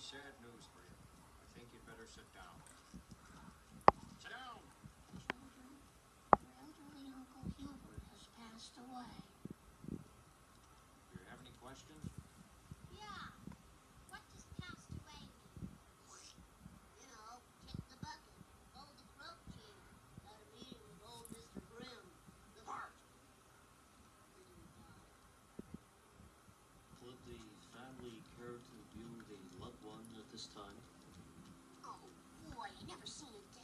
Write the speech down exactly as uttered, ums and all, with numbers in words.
sad news for you. I think you'd better sit down. Sit down! Children, your elderly Uncle Hubert has passed away. Do you have any questions? Yeah. What does passed away mean? You know, kick the bucket, hold the throat chair, had a meeting with old Mister Grimm, the fart. Then he died. Would the family care to view the loved one at this time? Oh, boy, I never seen a